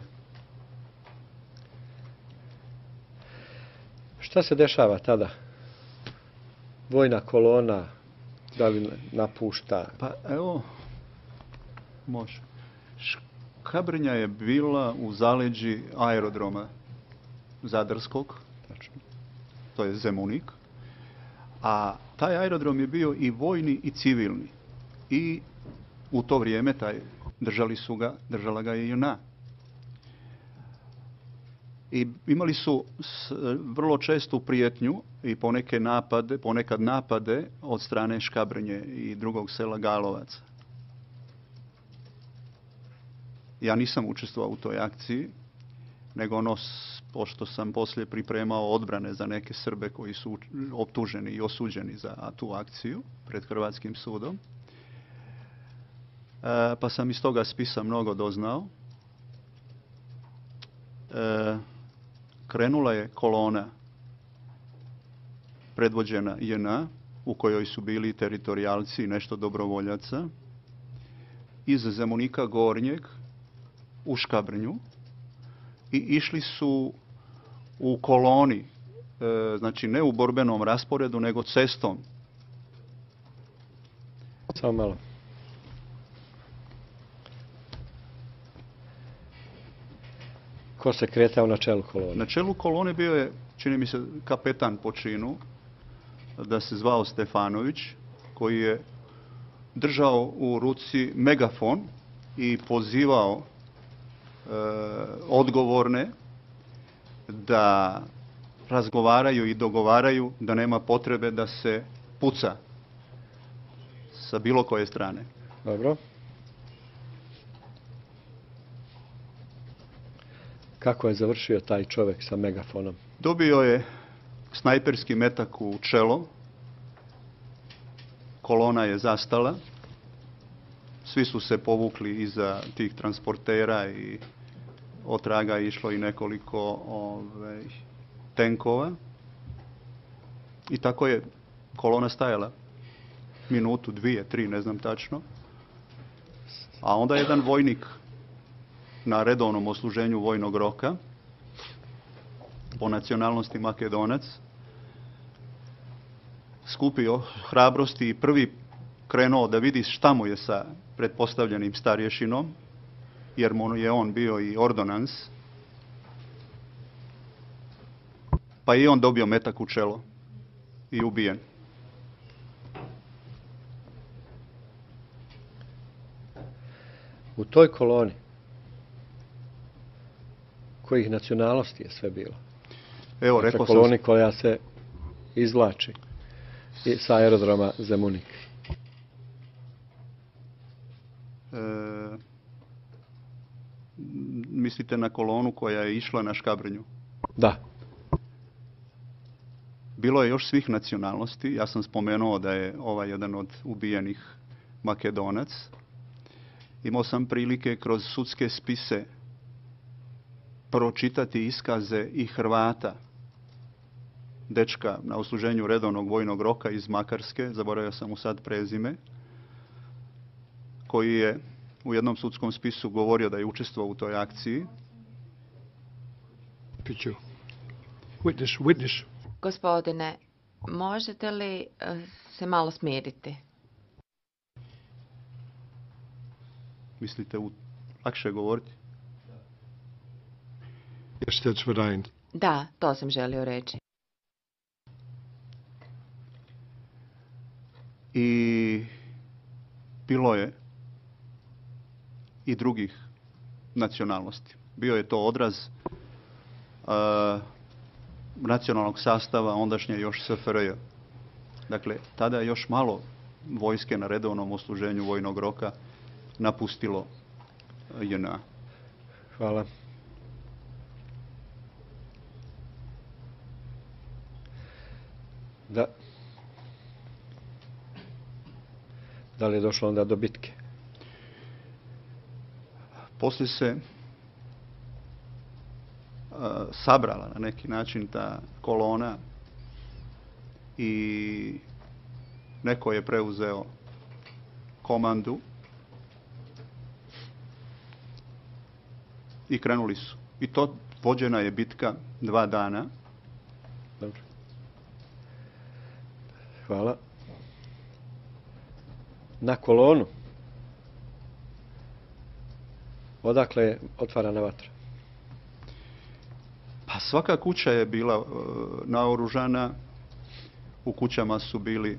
Šta se dešava tada? Vojna kolona, da li napušta? Pa evo, može. Škabrnja je bila u zaleđi aerodroma Zadarskog, Tačno. to je Zemunik, a taj aerodrom je bio i vojni i civilni. I u to vrijeme držala ga je JNA. I imali su vrlo čestu prijetnju i ponekad napade od strane Škabrnje i drugog sela Galovaca. Ja nisam učestvovao u toj akciji, nego pošto sam poslije pripremao odbrane za neke Srbe koji su optuženi i osuđeni za tu akciju pred Hrvatskim sudom. Pa sam iz toga spisa mnogo doznao. Krenula je kolona predvođena JNA, u kojoj su bili teritorijalci i nešto dobrovoljaca, iz Zemunika Gornjeg u Škabrnju i išli su u koloni, znači ne u borbenom rasporedu, nego cestom. Samo malo. Ko se kretao na čelu kolone? Na čelu kolone bio je, čini mi se, kapetan po činu, da se zvao Stefanović, koji je držao u ruci megafon i pozivao odgovorne da razgovaraju i dogovaraju da nema potrebe da se puca sa bilo koje strane. Dobro. Kako je završio taj čovjek sa megafonom? Dobio je snajperski metak u čelo, kolona je zastala, svi su se povukli iza tih transportera i od traga je išlo i nekoliko tenkova. I tako je kolona stajala minutu, 2, 3, ne znam tačno. A onda jedan vojnik na redovnom odsluženju vojnog roka, po nacionalnosti Makedonac, skupio hrabrosti i prvi krenuo da vidi šta mu je sa pretpostavljenim starješinom, jer mu je on bio i ordonans, pa je i on dobio metak u čelo i ubijen. U toj koloni kojih nacionalnosti je sve bilo? Evo, Dakle, rekao sam... koloni koja se izvlači sa aerodroma Zemunik. Mislite na kolonu koja je išla na Škabrnju? Da. Bilo je još svih nacionalnosti. Ja sam spomenuo da je ovaj jedan od ubijenih Makedonac. Imao sam prilike kroz sudske spise pročitati iskaze i Hrvata, dečka na odsluženju redovnog vojnog roka iz Makarske, zaboravio sam mu sad prezime, koji je u jednom sudskom spisu govorio da je učestvovao u toj akciji. Piću. Witness. Gospodine, možete li se malo smiriti? Mislite lakše govoriti? Yes, that's what I... Da, to sam želio reći. I bilo je i drugih nacionalnosti. Bio je to odraz nacionalnog sastava ondašnje još SFRJ. Dakle, tada je još malo vojske na redovnom odsluženju vojnog roka napustilo JNA. Hvala. Da. Da li je došlo onda do bitke? Poslije se sabrala na neki način ta kolona i neko je preuzeo komandu i krenuli su. I to vođena je bitka 2 dana. Dobro. Hvala. Na kolonu. Odakle je otvarana vatra? Pa svaka kuća je bila naoružana. U kućama su bili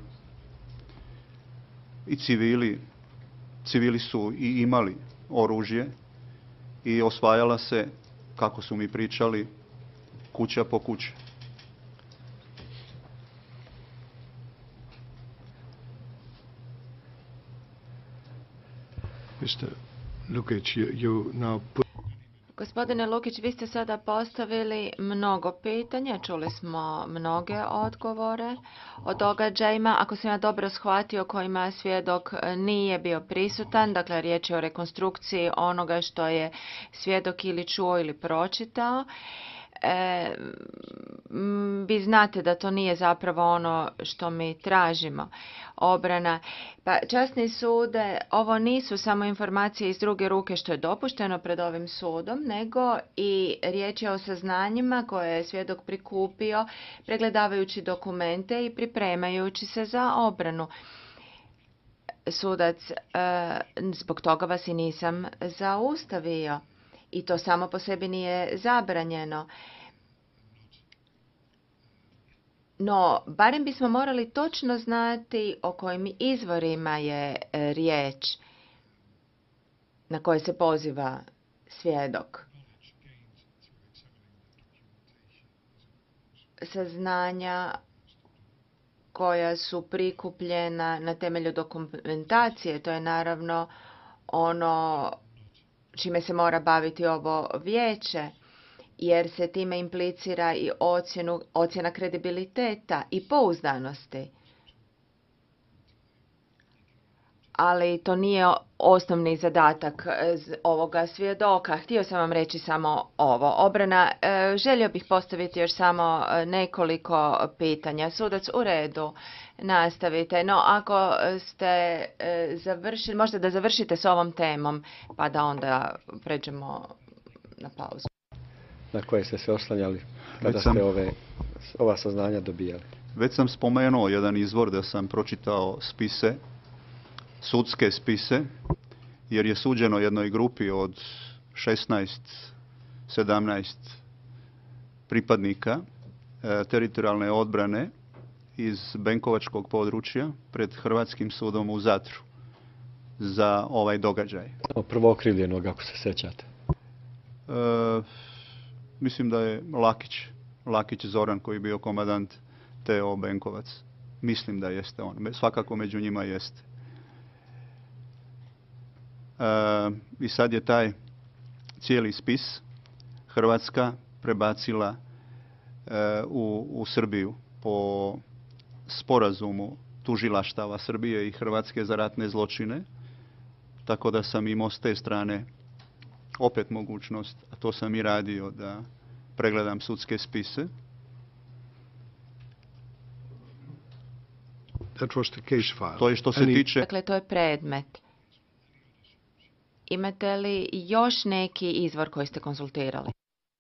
i civili. Civili su i imali oružje i osvajala se, kako su mi pričali, kuća po kući. Mr. Lukic, you now put... Gospodine Lukić, vi ste sada postavili mnogo pitanja, čuli smo mnoge odgovore o događajima. Ako sam ja dobro shvatio, kojima svjedok nije bio prisutan, dakle riječ je o rekonstrukciji onoga što je svjedok ili čuo ili pročitao. Vi znate da to nije zapravo ono što mi tražimo. Obrana. Pa časni sude, ovo nisu samo informacije iz druge ruke što je dopušteno pred ovim sudom, nego i riječ je o saznanjima koje je svjedok prikupio pregledavajući dokumente i pripremajući se za obranu. Sudac, zbog toga vas i nisam zaustavio. I to samo po sebi nije zabranjeno. No, barem bismo morali točno znati o kojim izvorima je riječ na koje se poziva svjedok. Saznanja koja su prikupljena na temelju dokumentacije, to je naravno ono čime se mora baviti ovo vijeće, jer se time implicira i ocjena kredibiliteta i pouzdanosti. Ali to nije osnovni zadatak ovoga svjedoka. Htio sam vam reći samo ovo. Obrana, želio bih postaviti još samo nekoliko pitanja. Sudac, u redu, nastavite. No, ako ste završili, možda da završite s ovom temom, pa da onda pređemo na pauzu. Na koje ste se oslanjali kada ste ova saznanja dobijali? Već sam spomenuo jedan izvor da sam pročitao spise, sudske spise, jer je suđeno jednoj grupi od 16-17 pripadnika teritorijalne odbrane iz Benkovačkog područja pred Hrvatskim sudom u Zatru za ovaj događaj. Prvo okrivljenog, ako se sjećate. Mislim da je Lakić Zoran, koji je bio komandant TO Benkovac. Mislim da jeste on. Svakako među njima jeste. I sad je taj cijeli spis Hrvatska prebacila u Srbiju po sporazumu tužilaštava Srbije i Hrvatske za ratne zločine. Tako da sam imao s te strane opet mogućnost, a to sam i radio, da pregledam sudske spise. That was the case file. To je što se tiče... Dakle, to je predmet. Imate li još neki izvor koji ste konzultirali?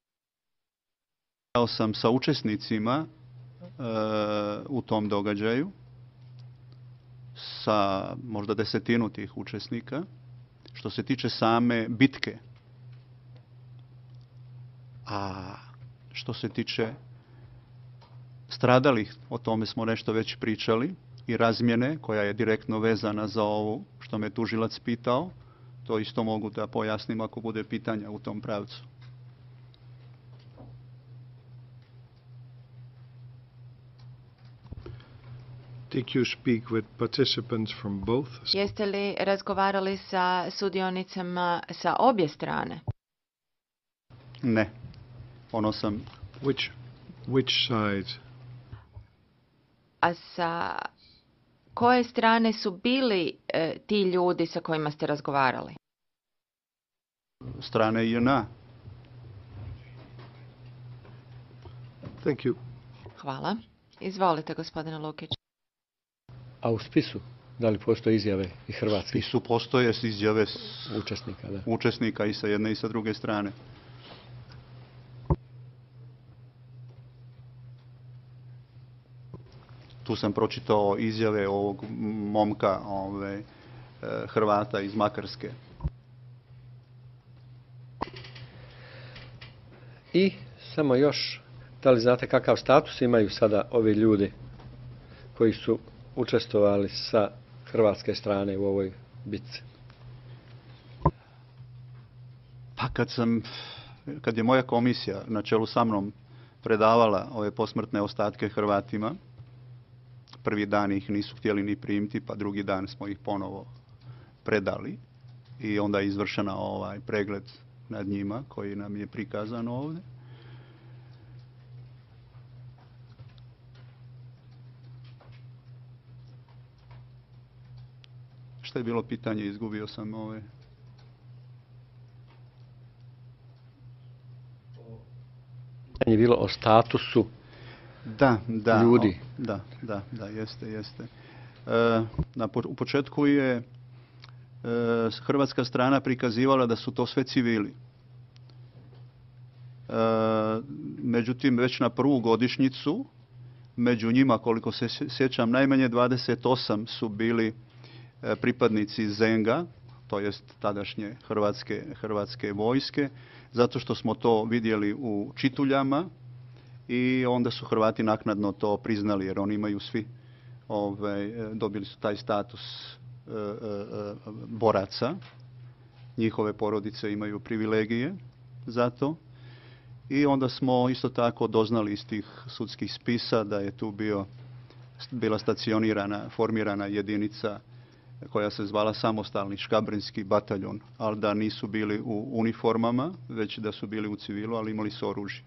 Ja sam sa učesnicima u tom događaju, sa možda 10 tih učesnika. Što se tiče same bitke, a što se tiče stradalih, o tome smo nešto već pričali, i razmjene koja je direktno vezana za ovo što me tužilac pitao, to isto mogu da pojasnim ako bude pitanja u tom pravcu. Did you speak with participants from both? Jeste li razgovarali sa sudionicama sa obje strane? Ne. Ono sam... Which side? A sa koje strane su bili ti ljudi sa kojima ste razgovarali? Strane JNA. Thank you. Hvala. Izvolite, gospodine Lukić. A u spisu, da li postoje izjave i hrvatskih Su postoje izjave učesnika? Da. učesnika i sa jedne i sa druge strane. Tu sam pročitao izjave ovog momka, Hrvata iz Makarske. I samo još, da li znate kakav status imaju sada ovi ljudi koji su učestvovali sa hrvatske strane u ovoj bitci? Pa kad je moja komisija na čelu sa mnom predavala ove posmrtne ostatke Hrvatima, prvi dan ih nisu htjeli ni primiti, pa drugi dan smo ih ponovo predali i onda je izvršena pregled nad njima koji nam je prikazan ovdje. Što je bilo pitanje? Izgubio sam ove. Pitanje je bilo o statusu Da, ljudi. Da, jeste. U početku je hrvatska strana prikazivala da su to sve civili. Međutim, već na prvu godišnjicu, među njima, koliko se sjećam, najmanje 28 su bili pripadnici Zenga, to jest tadašnje hrvatske vojske, zato što smo to vidjeli u čituljama i onda su Hrvati naknadno to priznali, jer oni imaju svi, dobili su taj status boraca, njihove porodice imaju privilegije za to. I onda smo isto tako doznali iz tih sudskih spisa da je tu bila formirana jedinica koja se zvala Samostalni škabrinski bataljon, ali da nisu bili u uniformama, već da su bili u civilu, ali imali su oružje.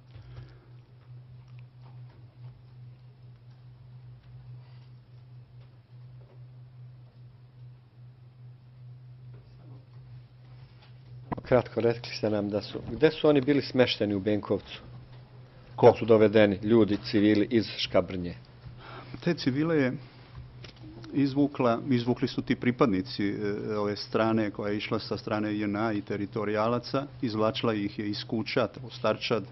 Kratko, rekli ste nam gdje su oni bili smešteni u Benkovcu? Ko? Kad su dovedeni ljudi, civili iz Škabrnje? Te civile je izvukli su ti pripadnici ove strane koja je išla sa strane JNA i teritorijalaca, izvlačila ih je iz kuća, starčad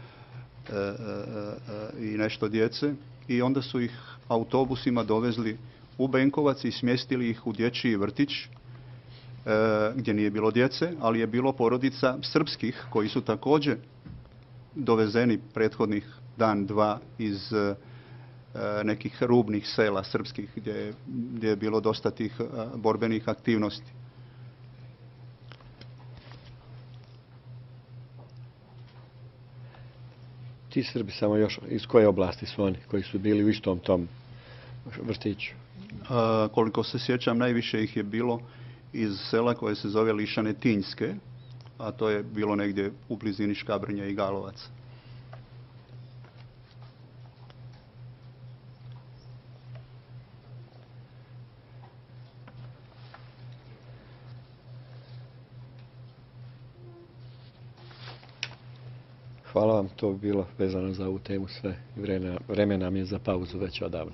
i nešto djece, i onda su ih autobusima dovezli u Benkovac i smjestili ih u dječji vrtić, gdje nije bilo djece, ali je bilo porodica srpskih koji su također dovezeni prethodnih dan, dva iz nekih rubnih sela srpskih gdje je bilo dosta tih borbenih aktivnosti. Ti Srbi, samo još, iz koje oblasti su oni koji su bili u istom tom vrtiću? Koliko se sjećam, najviše ih je bilo iz sela koje se zove Lišane Tinjske, a to je bilo negdje u blizini Škabrnja i Galovaca. Hvala vam, to bi bilo vezano za ovu temu sve. Vreme nam je za pauzu već odavno.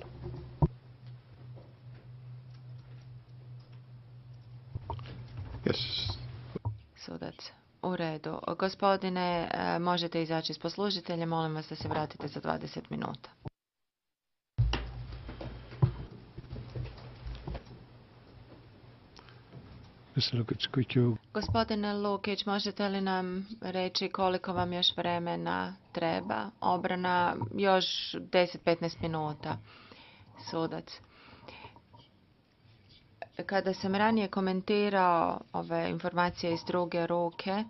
Yes. Sudac. U redu. Gospodine, možete izaći s poslužiteljem, molim vas da se vratite za 20 minuta. Mr. Lukic, could you... Gospodine Lukić, možete li nam reći koliko vam još vremena treba? Obrana još 10-15 minuta. Sudac. Kada sam ranije komentirao ove informacije iz druge ruke,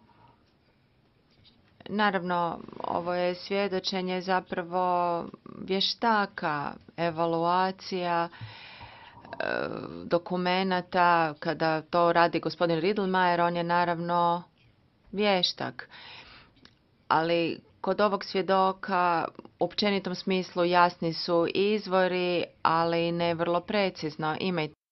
naravno, ovo je svjedočenje zapravo vještaka, evaluacija dokumenata. Kada to radi gospodin Riedlmayer, on je naravno vještak. Ali kod ovog svjedoka u općenitom smislu jasni su izvori, ali ne vrlo precizno. Imajte